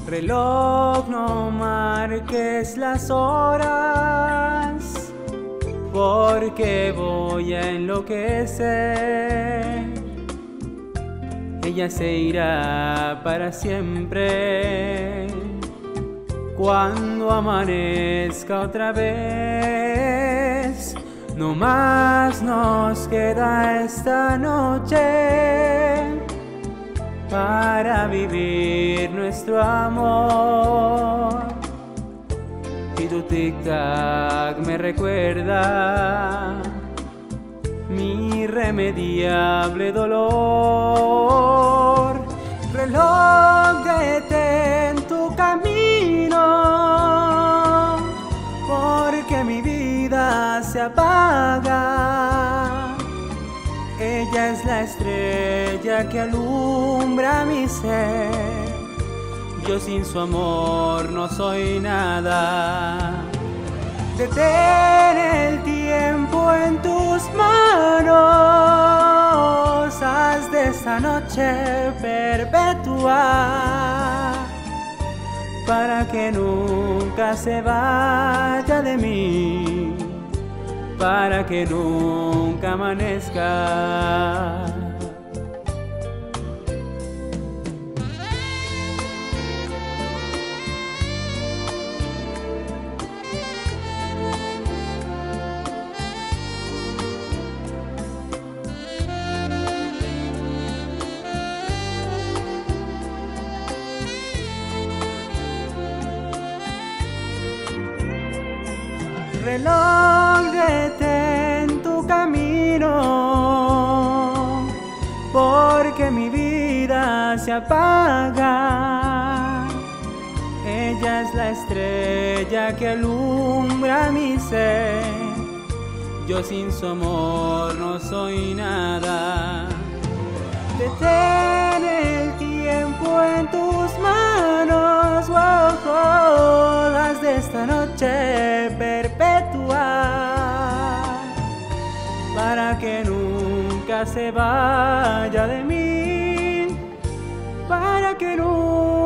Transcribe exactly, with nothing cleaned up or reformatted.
Reloj, no marques las horas, porque voy a enloquecer. Ella se irá para siempre cuando amanezca otra vez. No más nos queda esta noche para vivir nuestro amor. Y tu tic-tac me recuerda mi irremediable dolor. Reloj, detén tu camino, porque mi vida se apaga. Ella es la estrella que alumbra mi ser. Yo sin su amor no soy nada. Detén el tiempo en tus manos. Haz de esta noche perpetua, para que nunca se vaya de mí, para que nunca amanezca. Reloj, detén tu camino, porque mi vida se apaga. Ella es la estrella que alumbra mi ser. Yo sin su amor no soy nada. Detén el tiempo en tus manos, oh, oh, haz de esta noche perpetua, para que nunca se vaya de mí, para que nunca